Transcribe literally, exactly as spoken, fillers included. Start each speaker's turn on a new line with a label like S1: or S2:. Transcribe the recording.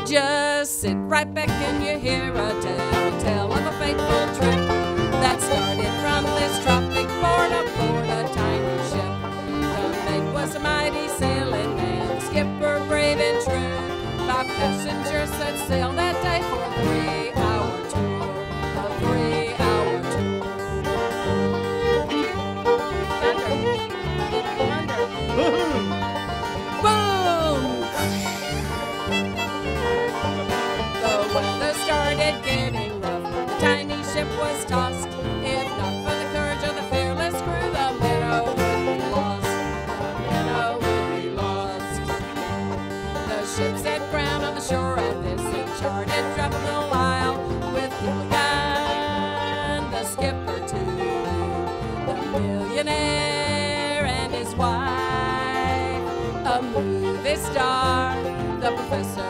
S1: Just sit right back and you hear a tale, tale of a fateful trip that started from this tropic port aboard a tiny ship. The mate was a mighty sailing man, skipper brave and true. Five passengers that sailed that day for a three-hour tour, a three-hour tour. Thunder, thunder, boom! The weather started getting rough. The tiny ship was tossed. If not for the courage of the fearless crew, the minnow would be lost. The minnow would be lost. The ship set ground on the shore of this uncharted tropical isle with Gilligan, the skipper too, the millionaire and his wife, a movie star, the professor